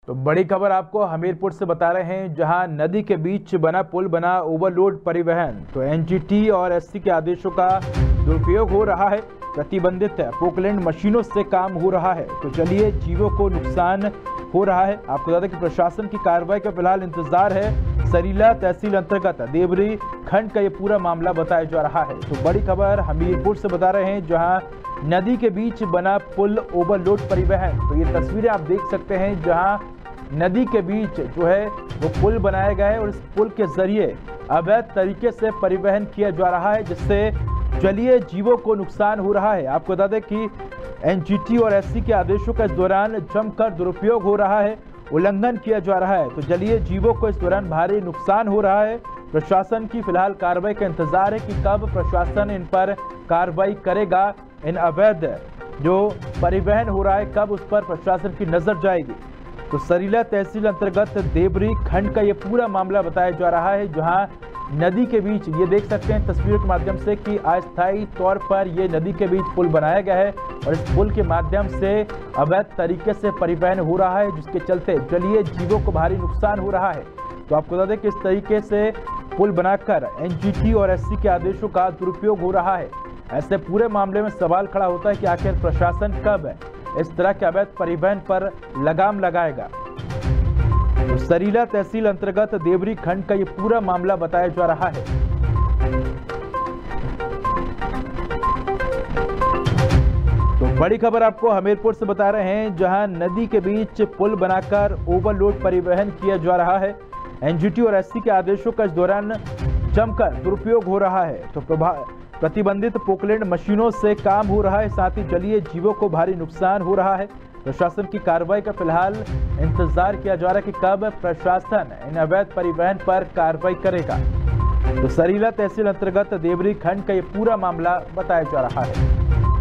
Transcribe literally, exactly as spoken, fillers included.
तो बड़ी खबर आपको हमीरपुर से बता रहे हैं, जहां नदी के बीच बना पुल बना ओवरलोड परिवहन। तो एनजीटी और एससी के आदेशों का दुरुपयोग हो रहा है, प्रतिबंधित पोकलैंड मशीनों से काम हो रहा है। तो चलिए, जीवों को नुकसान हो रहा है। आपको बता दें कि प्रशासन की कार्रवाई का फिलहाल इंतजार है। सरीला तहसील अंतर्गत देवरी खंड का ये पूरा मामला बताया जा रहा है। तो बड़ी खबर हमीरपुर से बता रहे हैं, जहां नदी के बीच बना पुल ओवरलोड परिवहन। तो ये तस्वीरें आप देख सकते हैं, जहां नदी के बीच जो है वो पुल बनाया गया है और इस पुल के जरिए अवैध तरीके से परिवहन किया जा रहा है, जिससे जलीय जीवों को नुकसान हो रहा है। आपको बता दें कि एनजीटी और एससी के आदेशों का इस दौरान जमकर दुरुपयोग हो रहा है, उल्लंघन किया जा रहा है। तो जलीय जीवों को इस दौरान भारी नुकसान हो रहा है। प्रशासन की फिलहाल कार्रवाई का इंतजार है कि कब प्रशासन इन पर कार्रवाई करेगा। इन अवैध जो परिवहन हो रहा है, कब उस पर प्रशासन की नजर जाएगी। तो सरीला तहसील अंतर्गत देवरी खंड का ये पूरा मामला बताया जा रहा है, जहां नदी के बीच ये देख सकते हैं तस्वीरों के माध्यम से कि अस्थायी तौर पर ये नदी के बीच पुल बनाया गया है और इस पुल के माध्यम से अवैध तरीके से परिवहन हो रहा है, जिसके चलते जलीय जीवों को भारी नुकसान हो रहा है। तो आपको बता दें कि इस तरीके से पुल बनाकर एनजीटी और एससी के आदेशों का दुरुपयोग हो रहा है। ऐसे पूरे मामले में सवाल खड़ा होता है कि आखिर प्रशासन कब इस तरह के अवैध परिवहन पर लगाम लगाएगा। तो सरीला तहसील अंतर्गत देवरी खंड का ये पूरा मामला बताया जा रहा है। तो बड़ी खबर आपको हमीरपुर से बता रहे हैं, जहां नदी के बीच पुल बनाकर ओवरलोड परिवहन किया जा रहा है। एनजीटी और एससी के आदेशों का इस दौरान जमकर दुरुपयोग हो रहा है। तो प्रभाव प्रतिबंधित पोकलैंड मशीनों से काम हो रहा है, साथ ही जलीय जीवों को भारी नुकसान हो रहा है। प्रशासन की कार्रवाई का फिलहाल इंतजार किया जा रहा है कि कब प्रशासन इन अवैध परिवहन पर कार्रवाई करेगा। तो सरीला तहसील अंतर्गत देवरी खंड का ये पूरा मामला बताया जा रहा है।